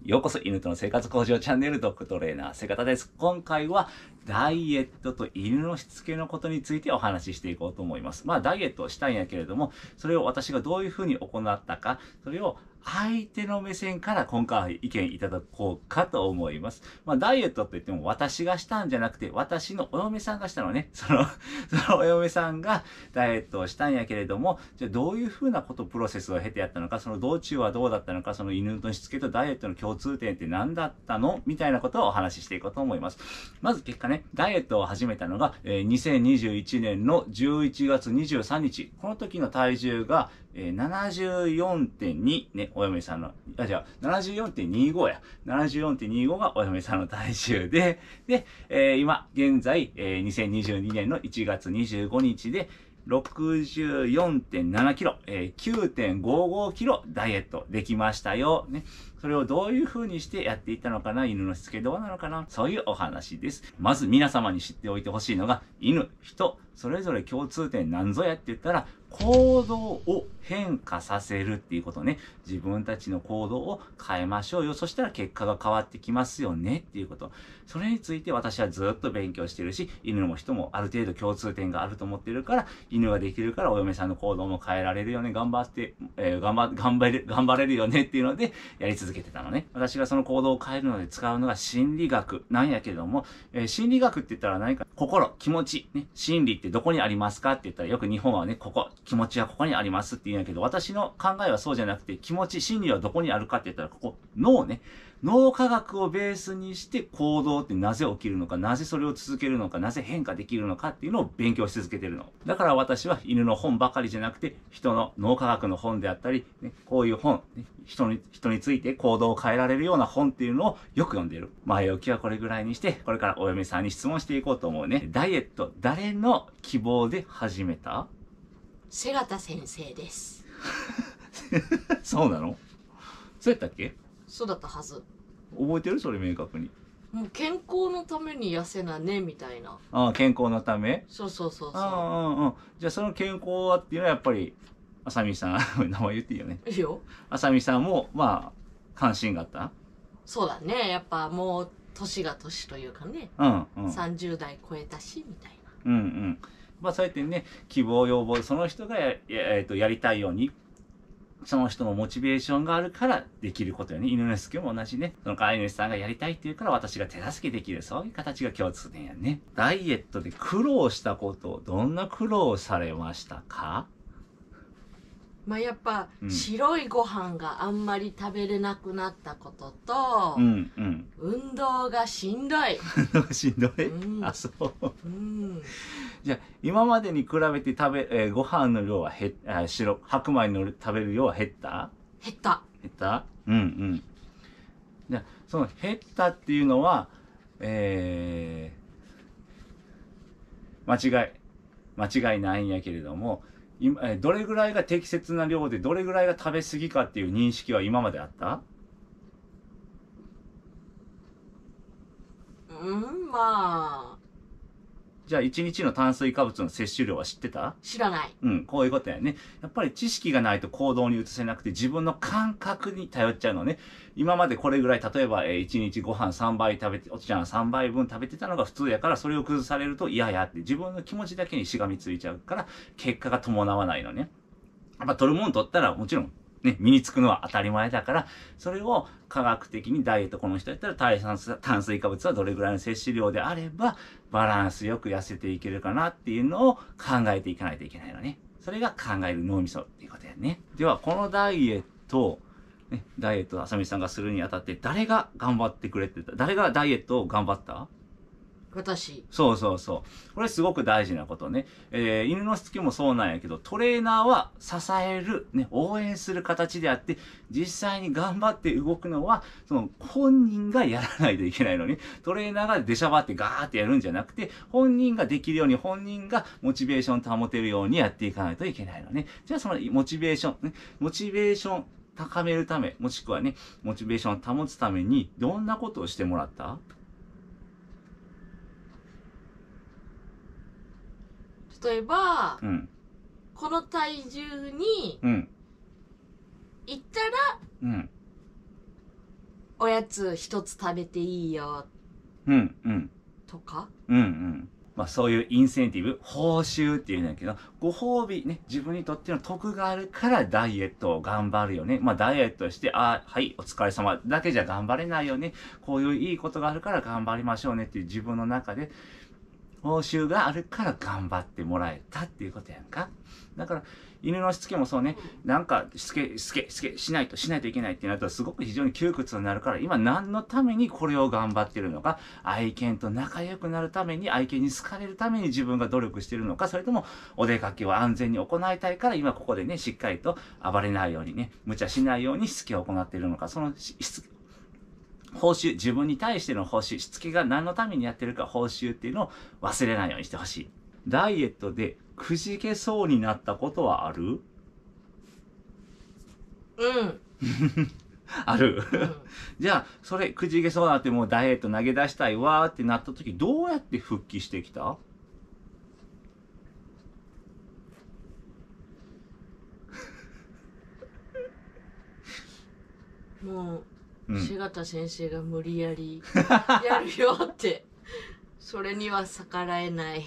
ようこそ犬との生活向上チャンネルドッグトレーナー瀬形です。今回はダイエットと犬のしつけのことについてお話ししていこうと思います。ダイエットをしたいんやけれども、それを私がどういうふうに行ったか、それを相手の目線から今回は意見いただこうかと思います。ダイエットって言っても私がしたんじゃなくて、私のお嫁さんがしたのね。そのお嫁さんがダイエットをしたんやけれども、じゃあどういうふうなプロセスを経てやったのか、その道中はどうだったのか、その犬のしつけとダイエットの共通点って何だったのみたいなことをお話ししていこうと思います。まず結果ね、ダイエットを始めたのが、2021年の11月23日。この時の体重が、74.2 ね、お嫁さんの、74.25 や。74.25 がお嫁さんの体重で、今、現在、2022年の1月25日で、64.7 キロ、9.55 キロダイエットできましたよ。ね。それをどういう風にしてやっていったのかな、犬のしつけどうなのかな、そういうお話です。まず皆様に知っておいてほしいのが、犬、人、それぞれ共通点なんぞやって言ったら、行動を変化させるっていうことね。自分たちの行動を変えましょうよ。そしたら結果が変わってきますよねっていうこと。それについて私はずっと勉強してるし、犬も人もある程度共通点があると思ってるから、犬ができるからお嫁さんの行動も変えられるよね。頑張れるよねっていうのでやり続けてたのね。私がその行動を変えるので使うのが心理学なんやけども、心理学って言ったら何か心、気持ち、ね、心理ってどこにありますかって言ったらよく日本はね、気持ちはここにありますって言うんやけど、私の考えはそうじゃなくて、気持ち、心理はどこにあるかって言ったら、脳ね。脳科学をベースにして行動ってなぜ起きるのか、なぜそれを続けるのか、なぜ変化できるのかっていうのを勉強し続けてるの。だから私は犬の本ばかりじゃなくて、人の脳科学の本であったり、ね、こういう本、ね、人について行動を変えられるような本っていうのをよく読んでる。前置きはこれぐらいにして、これからお嫁さんに質問していこうと思うね。ダイエット、誰の希望で始めた？ 瀬形先生です。 そうなの？そうやったっけ？ そうだったはず。 覚えてる？それ明確に。 もう健康のために痩せなねみたいな。 ああ、健康のため？ そうそうそうそああ、じゃあその健康はっていうのはやっぱり、あさみさん、名前言っていいよね。 う。いいよ。 あさみさんも、関心があった？ そうだね。やっぱもう年が年というかね。 うん。 30代超えたしみたいな。そうやってね、希望、要望、その人がやりたいように、その人のモチベーションがあるからできることよね。犬のしつけも同じね。その飼い主さんがやりたいって言うから私が手助けできる。そういう形が共通点やね。ダイエットで苦労したこと、どんな苦労をされましたか？ やっぱ、白いご飯があんまり食べれなくなったことと、運動がしんどい。 しんどい、あ、そう。じゃあ、今までに比べてご飯の量は白米の食べる量は減った？ 減った。 減った？じゃあ、その減ったっていうのは、間違いないんやけれども、どれぐらいが適切な量でどれぐらいが食べ過ぎかっていう認識は今まであった？じゃあ1日の炭水化物の摂取量は知ってた？ 知らない。 こういうことやね。やっぱり知識がないと行動に移せなくて自分の感覚に頼っちゃうのね。今までこれぐらい、例えば1日ご飯3杯食べて、おちゃん3杯分食べてたのが普通やから、それを崩されると嫌やって自分の気持ちだけにしがみついちゃうから、結果が伴わないのね。やっぱ取るもん取ったらもちろんね、身につくのは当たり前だから、それを科学的にダイエット、この人やったら炭水化物はどれぐらいの摂取量であれば、バランスよく痩せていけるかなっていうのを考えていかないといけないのね。それが考える脳みそっていうことやね。では、このダイエット、あさみさんがするにあたって、誰が頑張ってくれって言った？誰がダイエットを頑張った？ 私。 そう。これすごく大事なことね。犬のしつけもそうなんやけど、トレーナーは支える、ね、応援する形であって、実際に頑張って動くのは、その本人がやらないといけないのに、トレーナーが出しゃばってガーってやるんじゃなくて、本人ができるように、本人がモチベーション保てるようにやっていかないといけないのね。じゃあそのモチベーション高めるため、もしくはね、モチベーションを保つために、どんなことをしてもらった？ 例えば、この体重に行ったらおやつ一つ食べていいようんうん。 とか。 うんうん。まあそういうインセンティブ、報酬っていうんだけど、ご褒美ね、自分にとっての得があるからダイエットを頑張るよね。まあダイエットして、はい、お疲れ様だけじゃ頑張れないよね。こういういいことがあるから頑張りましょうねっていう自分の中で、報酬があるから頑張ってもらえたっていうことやんか。だから、犬のしつけもそうね、なんかしつけしないといけないってなるとすごく非常に窮屈になるから、今何のためにこれを頑張ってるのか、愛犬と仲良くなるために、愛犬に好かれるために自分が努力してるのか、それともお出かけを安全に行いたいから今ここでね、しっかりと暴れないようにね、無茶しないようにしつけを行っているのか、その報酬、自分に対しての報酬、しつけが何のためにやってるか報酬っていうのを忘れないようにしてほしい。ダイエットでくじけそうになったことはある？ うん。 ある、 うん、 じゃあ、それくじけそうになってもうダイエット投げ出したいわーってなった時、どうやって復帰してきた？ もうう、柴田先生が無理やりやるよって、それには逆らえない。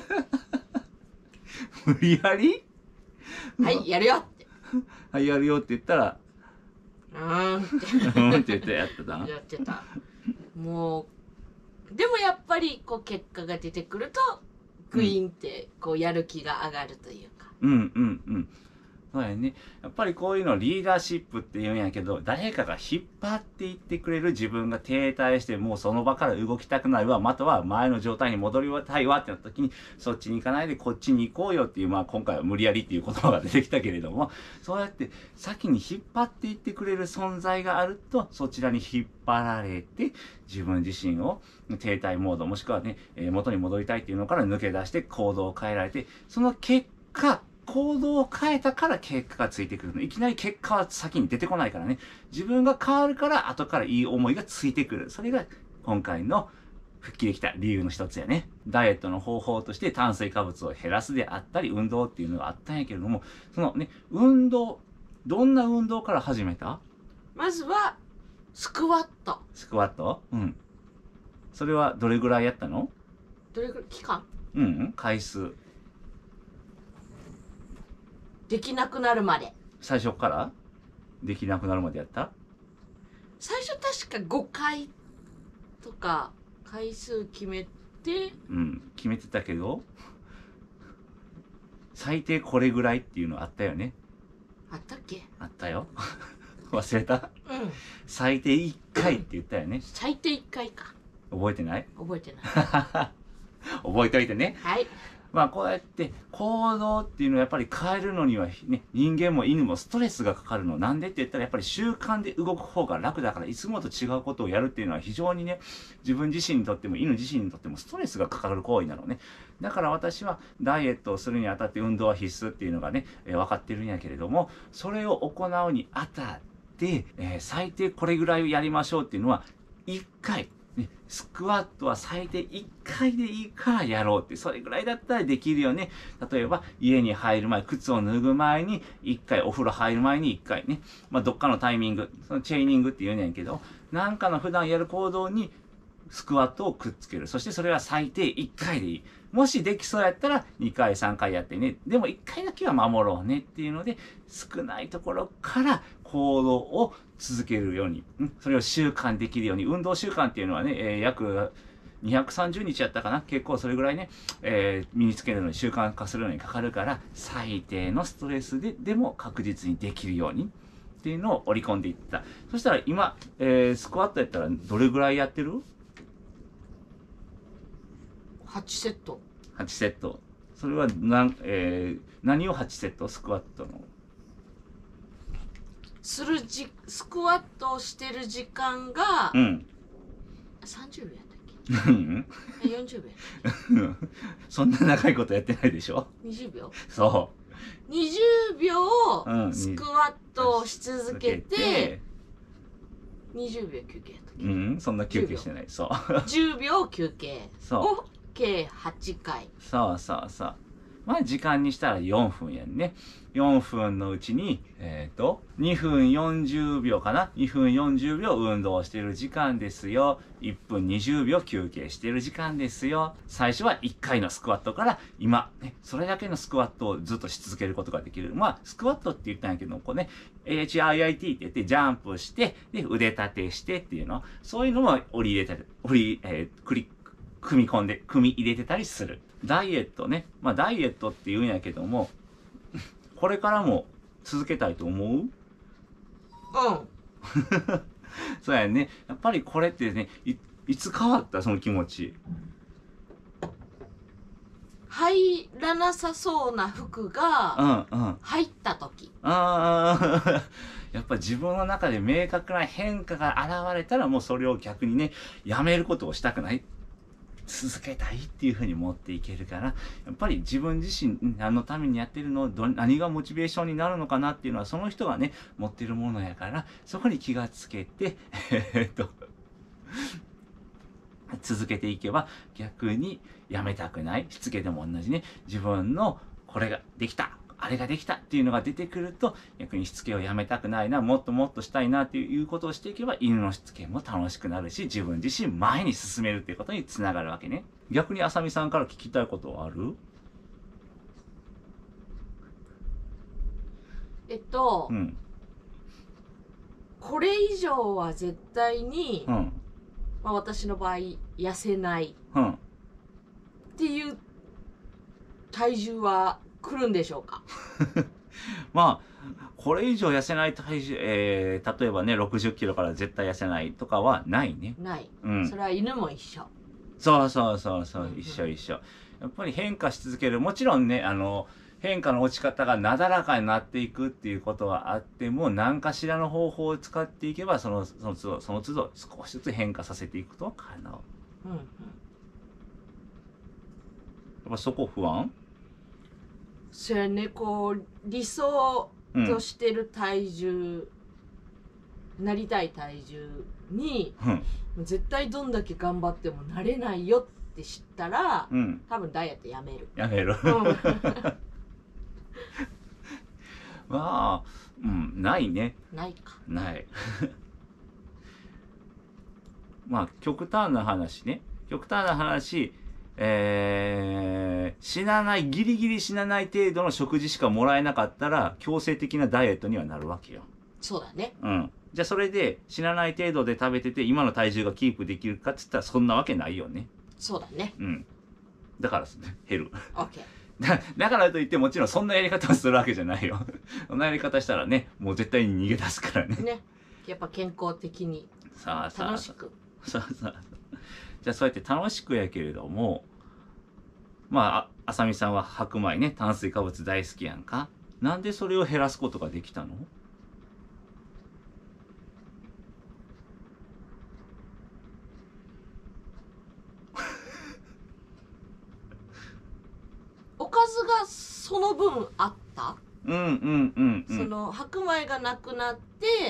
無理やり？ はい、やるよって。 はい、やるよって言ったら、 って。 って言ってやってた？ やってた。もう、でもやっぱり、こう、結果が出てくると、グイーンって、こう、やる気が上がるというか。 うんうんうん。そうやね。やっぱりこういうのリーダーシップって言うんやけど、誰かが引っ張っていってくれる自分が停滞してもうその場から動きたくないわ、または前の状態に戻りたいわってなった時に、そっちに行かないでこっちに行こうよっていう、まあ今回は無理やりっていう言葉が出てきたけれども、そうやって先に引っ張っていってくれる存在があると、そちらに引っ張られて、自分自身を停滞モードもしくはね、元に戻りたいっていうのから抜け出して行動を変えられて、その結果、行動を変えたから結果がついてくるの。いきなり結果は先に出てこないからね。自分が変わるから後からいい思いがついてくる。それが今回の復帰できた理由の一つやね。ダイエットの方法として炭水化物を減らすであったり、運動っていうのがあったんやけれども、そのね、運動、どんな運動から始めた？ まずは、スクワット。 スクワット？うん。それはどれぐらいやったの？ どれぐらい期間？ うん、回数。 できなくなるまで。 最初からできなくなるまでやった？ 最初確か5回とか回数決めて、 うん、決めてたけど、最低これぐらいっていうのあったよね。 あったっけ？ あったよ。忘れた？ うん。 最低1回って言ったよね。 最低1回か。 覚えてない？ 覚えてない。 覚えておいてね。 はい。 まあこうやって行動っていうのをやっぱり変えるのにはね、人間も犬もストレスがかかるの。なんでって言ったらやっぱり習慣で動く方が楽だから、いつもと違うことをやるっていうのは非常にね、自分自身にとっても犬自身にとってもストレスがかかる行為なのね。だから私はダイエットをするにあたって運動は必須っていうのがね、分かってるんやけれども、それを行うにあたって、最低これぐらいをやりましょうっていうのは、1回。ね、スクワットは最低1回でいいからやろうって、それぐらいだったらできるよね。例えば、家に入る前、靴を脱ぐ前に1回、お風呂入る前に1回ね。まあ、どっかのタイミング、そのチェーニングって言うねんけど、なんかの普段やる行動にスクワットをくっつける。そしてそれは最低1回でいい。もしできそうやったら2回、3回やってね。でも1回だけは守ろうねっていうので、少ないところから行動を続けるように、それを習慣できるように、運動習慣っていうのはね、約230日やったかな、結構それぐらいね、身につけるのに習慣化するのにかかるから、最低のストレスでも確実にできるようにっていうのを織り込んでいった。そしたら今、スクワットやったらどれぐらいやってる ？8セット。 8セット。それは何を8セット？スクワットの。 スクワットをしてる時間が、 うん。 30秒やったっうん。 け？40秒。 そんな長いことやってないでしょ？ 20秒？ そ 20秒うんスクワットをし続けて、20秒休憩やったっけ？ うん、そんな休憩してない。そう。 10秒休憩そう。 を計8回。 そうそうそう。 まあ時間にしたら4分やんね。4分のうちに、2分40秒かな ?2 分40秒運動してる時間ですよ。1分20秒休憩してる時間ですよ。最初は1回のスクワットから今、ね、それだけのスクワットをずっとし続けることができる。まあ、スクワットって言ったんやけど、こうね、HIIT って言ってジャンプして、で、腕立てしてっていうの、そういうのも組み入れてたりする。ダイエットね。まあ、ダイエットって言うんやけども、これからも続けたいと思う？ うん。 そうやね。やっぱりこれってね、いつ変わったその気持ち。 入らなさそうな服が入った時。 やっぱ自分の中で明確な変化が現れたらもうそれを逆にね、やめることをしたくない。続けたいっていう風に持っていけるから、やっぱり自分自身何のためにやってるの、何がモチベーションになるのかなっていうのはその人がね、持ってるものやから、そこに気がつけて、続けていけば逆にやめたくない。しつけでも同じね、自分のこれができた。あれができたっていうのが出てくると、逆にしつけをやめたくないな、もっともっとしたいなっていうことをしていけば、犬のしつけも楽しくなるし、自分自身前に進めるっていうことにつながるわけね。逆にあさみさんから聞きたいことはある？うん。 これ以上は絶対に、まあ私の場合、痩せないっていう体重は来るんでしょうか？ まあ、これ以上痩せない体重、例えばね、60キロから絶対痩せないとかはないね。 ない。 うん。 それは犬も一緒。 そう、一緒。やっぱり変化し続ける。もちろんね、変化の落ち方がなだらかになっていくっていうことはあっても、何かしらの方法を使っていけば、その都度少しずつ変化させていくと可能。やっぱそこ不安？ それね、こう理想としてる体重、なりたい体重に、絶対どんだけ頑張ってもなれないよって知ったら、多分ダイエットやめる。 まあ、ないね。 ないか。 ない。まあ、極端な話ね。死なない、ギリギリ死なない程度の食事しかもらえなかったら、強制的なダイエットにはなるわけよ。 そうだね。 じゃあそれで死なない程度で食べてて、今の体重がキープできるかって言ったらそんなわけないよね。 そうだね。 だから減る。 OK。 だからといってもちろんそんなやり方をするわけじゃないよ。そんなやり方したらね、もう絶対に逃げ出すからね。 ね。やっぱ健康的に楽しく。 じゃあそうやって楽しくやけれども、まあ、あさみさんは白米ね、炭水化物大好きやんか。なんでそれを減らすことができたの？ おかずがその分あった？その白米がなくなって、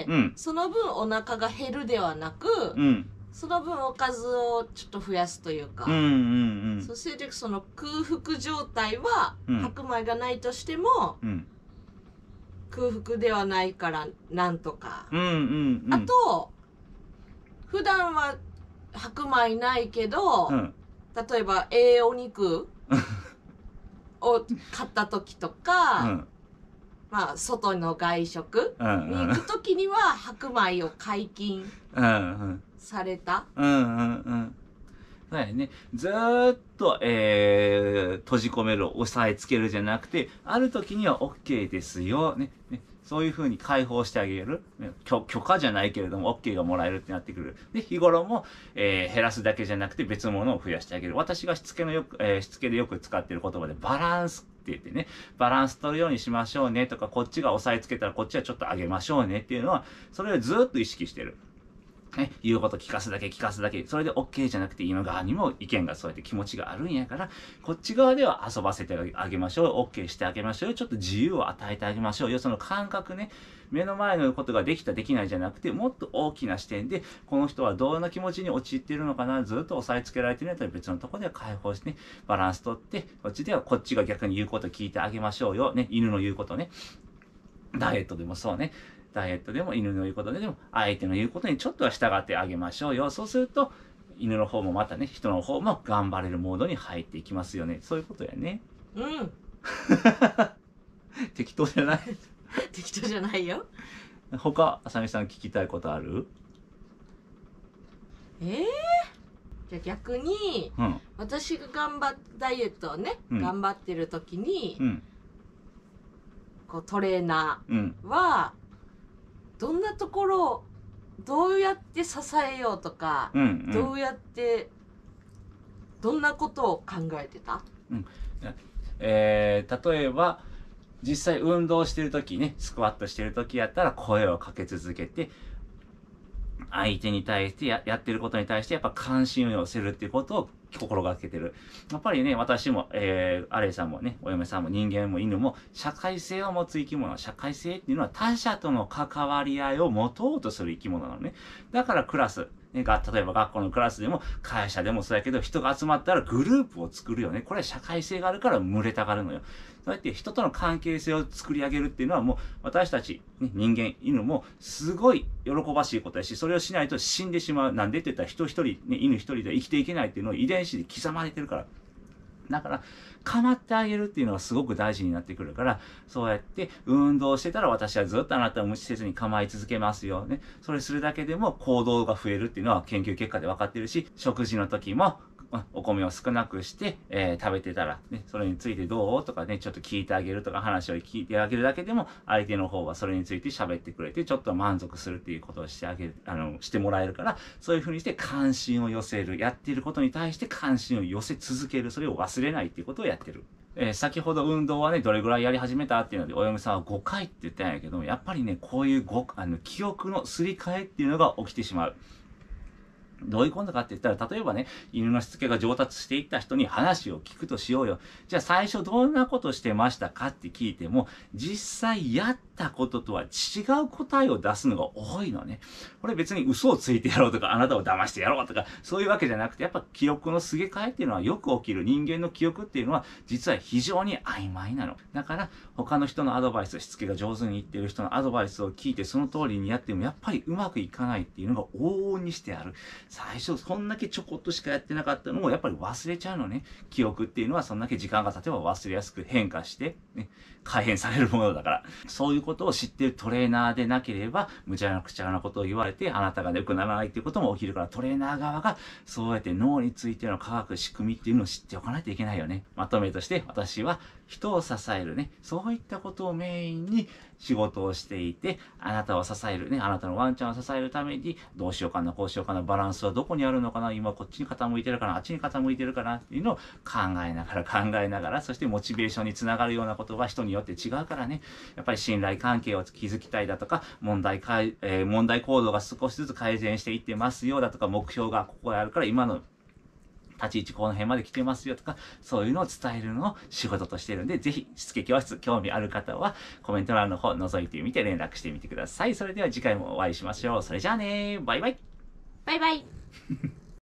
その分お腹が減るではなく、その分おかずをちょっと増やすというか、そしてその空腹状態は、白米がないとしても、空腹ではないからなんとか、あと普段は白米ないけど、例えばお肉を買った時とか、まあ外の外食に行く時には白米を解禁された。 そうやね。ずーっと、閉じ込める、押さえつけるじゃなくて、ある時には OK ですよ。ね。そういう風に解放してあげる。許可じゃないけれども OK がもらえるってなってくる。で、日頃も、減らすだけじゃなくて別のものを増やしてあげる。私がしつけでよく使ってる言葉でバランスって言ってね、バランス取るようにしましょうねとか、こっちが押さえつけたらこっちはちょっと上げましょうねっていうのは、それをずーっと意識してる。 言うこと聞かすだけ聞かすだけ。それで OK じゃなくて、犬側にも意見がそうやって気持ちがあるんやから、こっち側では遊ばせてあげましょう。OK してあげましょうよ。ちょっと自由を与えてあげましょうよ。その感覚ね。目の前のことができたできないじゃなくて、もっと大きな視点で、この人はどんな気持ちに陥っているのかな、ずっと押さえつけられてるんやったら別のところでは解放して、ね、バランス取って、こっちではこっちが逆に言うこと聞いてあげましょうよ。ね、犬の言うことね。ダイエットでもそうね。ダイエットでも犬の言うことでも相手の言うことにちょっとは従ってあげましょうよ。そうすると犬の方もまたね、人の方も頑張れるモードに入っていきますよね。そういうことやね。 うん。 適当じゃない？ 適当じゃないよ。 他、あさみさん聞きたいことある？ じゃあ逆に、私がダイエットをね、頑張ってる時に、こうトレーナーは、どんなところをどうやって支えようとか、どうやってどんなことを考えてた？ 例えば実際運動してる時ね、スクワットしてる時やったら声をかけ続けて、相手に対してやってることに対してやっぱ関心を寄せるっていうことを心がけてる。やっぱりね、私も、アレイさんもね、お嫁さんも人間も犬も社会性を持つ生き物。社会性っていうのは他者との関わり合いを持とうとする生き物なのね。だからクラス、ね、例えば学校のクラスでも会社でもそうやけど、人が集まったらグループを作るよね。これは社会性があるから群れたがるのよ。そうやって人との関係性を作り上げるっていうのはもう私たち、ね、人間、犬もすごい喜ばしいことやし、それをしないと死んでしまう。なんでって言ったら人一人、ね、犬一人で生きていけないっていうのを遺伝子で刻まれてるから。だから、構ってあげるっていうのがすごく大事になってくるから、そうやって運動してたら私はずっとあなたを無視せずに構い続けますよね。それするだけでも行動が増えるっていうのは研究結果で分かってるし、食事の時もお米を少なくして、食べてたら、ね、それについてどうとかね、ちょっと聞いてあげるとか話を聞いてあげるだけでも、相手の方はそれについて喋ってくれて、ちょっと満足するっていうことをしてあげる、してもらえるから、そういうふうにして関心を寄せる。やっていることに対して関心を寄せ続ける。それを忘れないっていうことをやってる。先ほど運動はね、どれぐらいやり始めたっていうので、お嫁さんは5回って言ったんやけども、やっぱりね、こういう記憶のすり替えっていうのが起きてしまう。どういうことかって言ったら、例えばね、犬のしつけが上達していった人に話を聞くとしようよ。じゃあ最初どんなことしてましたかって聞いても、実際やったこととは違う答えを出すのが多いのね。これ別に嘘をついてやろうとか、あなたを騙してやろうとか、そういうわけじゃなくて、やっぱ記憶のすげ替えっていうのはよく起きる。人間の記憶っていうのは、実は非常に曖昧なの。だから、他の人のアドバイス、しつけが上手にいっている人のアドバイスを聞いて、その通りにやっても、やっぱりうまくいかないっていうのが往々にしてある。最初そんだけちょこっとしかやってなかったのをやっぱり忘れちゃうのね。記憶っていうのはそんだけ時間が経てば忘れやすく変化して、ね、改変されるものだから。そういうことを知っているトレーナーでなければ、無茶な口なことを言われて、あなたが良くならないっていうことも起きるから、トレーナー側がそうやって脳についての科学、仕組みっていうのを知っておかないといけないよね。まとめとして私は人を支えるね、そういったことをメインに仕事をしていて、あなたを支えるね、あなたのワンちゃんを支えるために、どうしようかな、こうしようかな、バランスはどこにあるのかな、今こっちに傾いてるかな、あっちに傾いてるかなっていうのを考えながら、そしてモチベーションにつながるようなことは人によって違うからね、やっぱり信頼関係を築きたいだとか、問題行動が少しずつ改善していってますよだとか、目標がここにあるから今の立ち位置この辺まで来てますよとか、そういうのを伝えるのを仕事としてるんで、ぜひしつけ教室興味ある方はコメント欄の方覗いてみて連絡してみてください。それでは次回もお会いしましょう。それじゃあねー、バイバイ。 バイバイ。